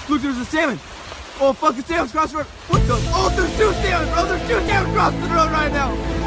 Look, there's a salmon. Oh, fucking salmon's crossing the road. What the? Oh, there's two salmon, bro. There's two salmon crossing the road right now.